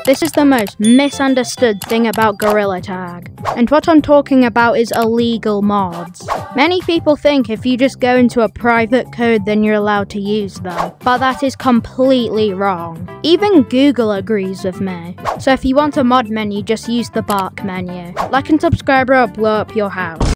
This is the most misunderstood thing about gorillatag. And what I'm talking about is illegal mods. Many people think if you just go into a private code then you're allowed to use them, but that is completely wrong. Even Google agrees with me. So if you want a mod menu, just use the bark menu. Like and subscribe or I'll blow up your house.